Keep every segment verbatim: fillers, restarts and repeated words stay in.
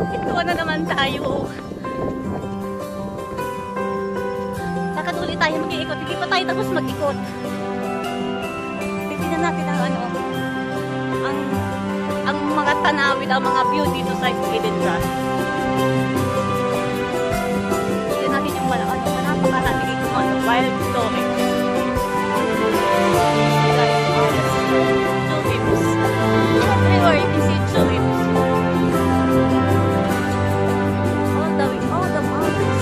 Ito na naman tayo. Lakad ulit tayo mag-iikot. Hindi pa tayo tapos mag-ikot. Tignan natin ang ano, ang, ang mga tanawin, ang mga view dito sa Edinburgh. Tignan natin yung ano, napakaraming dito ano, wild story. Everywhere you can see tulips. All the way, all the mountains.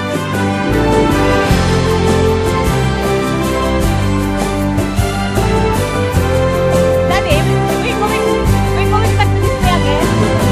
Daddy, we're going, we're going back to this way again.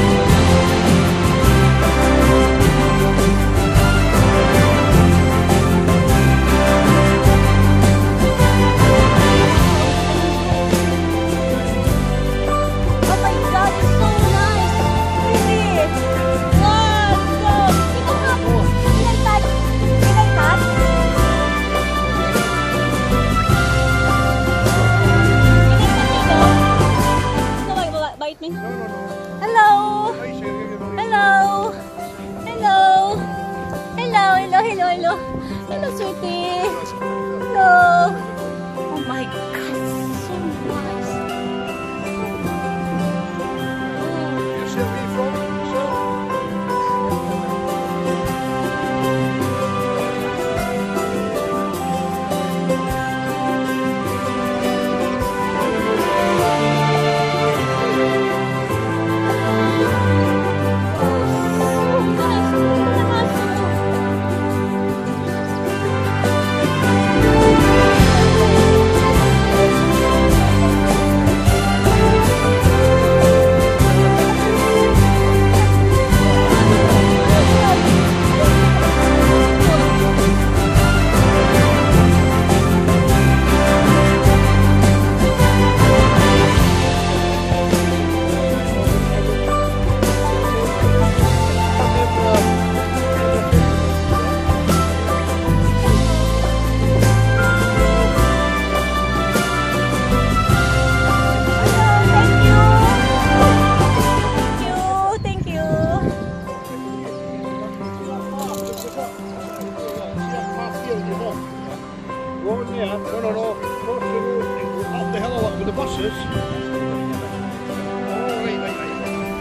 Hello! Hello! Hello! Hello! Hello! Hello! Hello! Hello, sweetie! Hello! Oh my God! So nice! No, no, no. Up the hill a lot with the buses. Oh, right, right, right.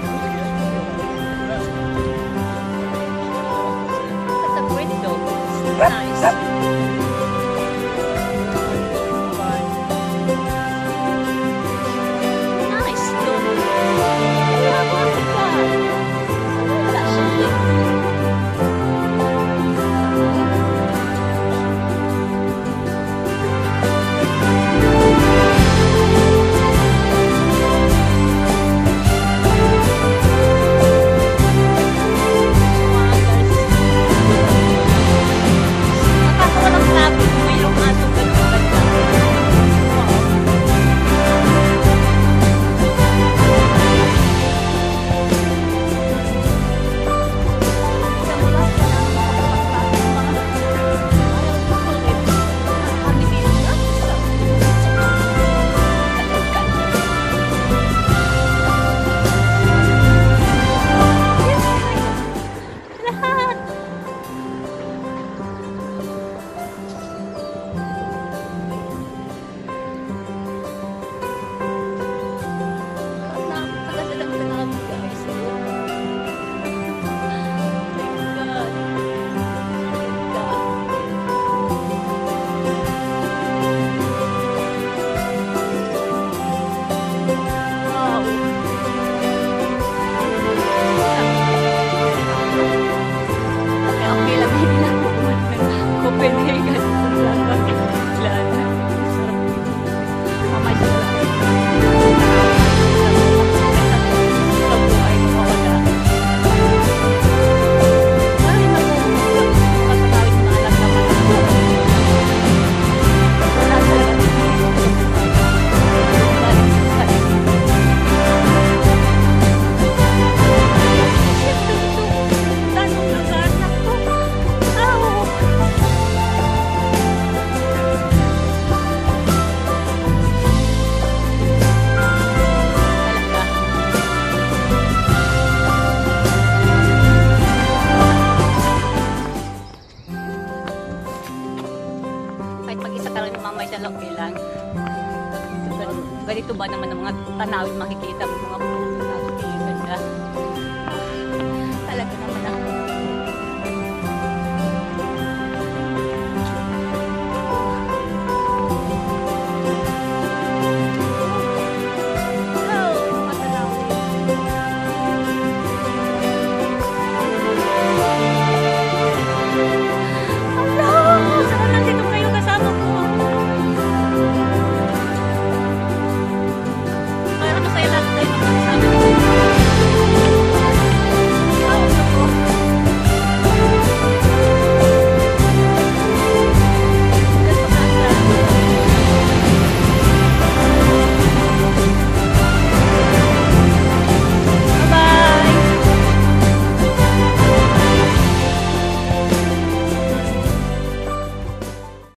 That's a pretty dog. It's nice. ganito ba naman ang mga tanawin makikita mo, mga puno, tapos ang ganda.